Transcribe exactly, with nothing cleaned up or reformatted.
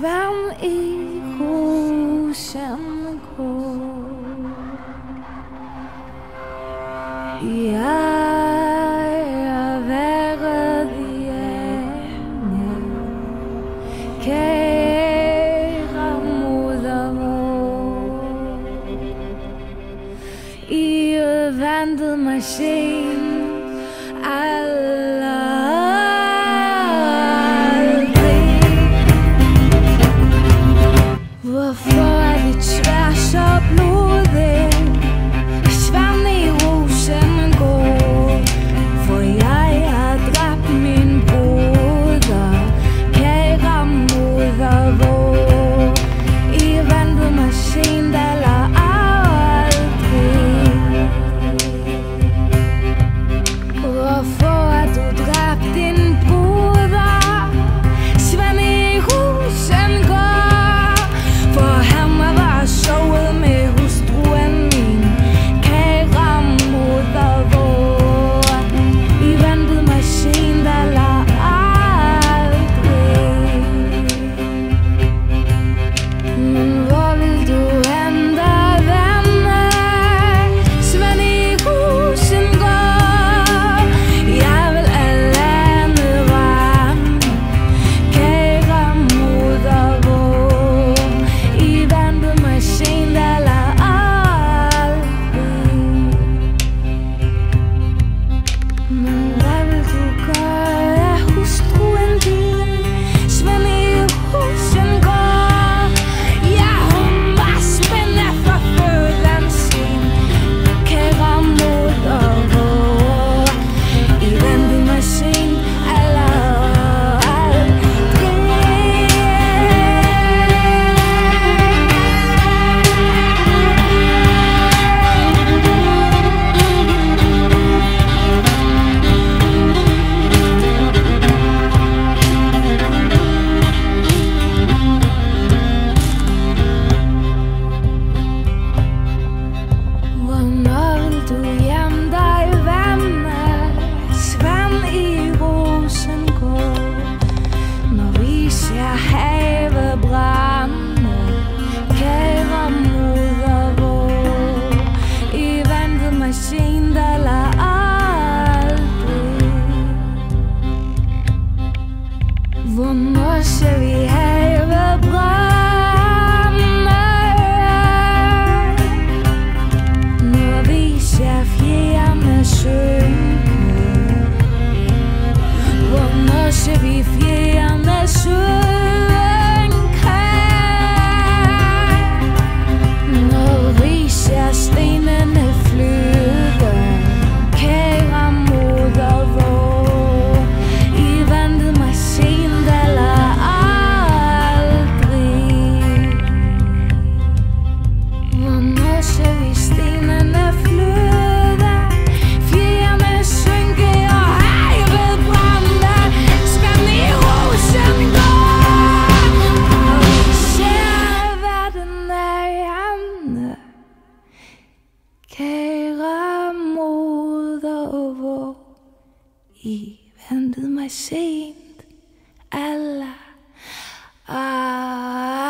Sven i Rosengaard. Jeg har været hjemme, kære moder vor. I ventet mig sent aldrig. Hvorfor er det tværs og blodet? Sven i Rosengaard. For jeg har dræbt min broder, kære moder vor. I ventede mig sent eller aldrig. Hvorfor har du dræbt din broder, Sven i Rosengaard? For han var sovet med hustruen min, kære moder vor. I ventede mig sent eller aldrig. Men hvor vil du hen, der vende, Sven i Rosengaard? Jeg vil alene rende, kære moder vor. I ventede mig sent eller aldrig. Men hvad vil du gøre af hustruen din, Sven i Rosengaard? Ja, hun var spændende for føden sin, kære moder vor. I ventede mig sent eller aldrig. Hvornår vil du hjem dig vende, Sven i Rosengaard? Når vi ser havet brænde, kære moder vor. I ventede mig sent eller aldrig. Hvornår ser vi havet brænde, når vi ser fjerne synke? Hvornår ser vi fjerne synke? Når vi ser stenene flyde, kære moder vor. I ventede mig sent eller aldrig. Hvornår ser vi stenene flyde, fjerne synke og havet brænde, Sven i Rosengaard? Og vi ser verden er hjemme, kære moder vor. I ventede mig sent eller aldrig.